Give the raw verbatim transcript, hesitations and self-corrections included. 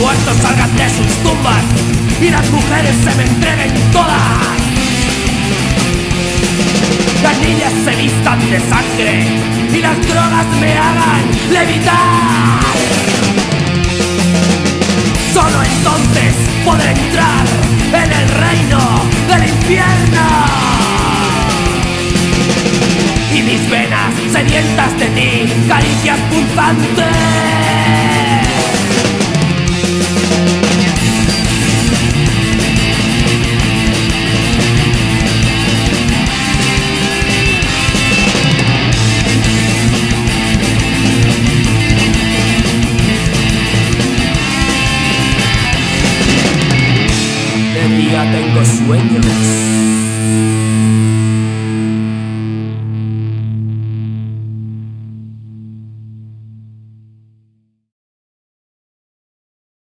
muertos salgan de sus tumbas y las mujeres se me entreguen todas. Las niñas se vistan de sangre y las drogas me hagan levitar. Solo entonces podré entrar en el reino del infierno. Y mis venas sedientas de ti, caricias punzantes.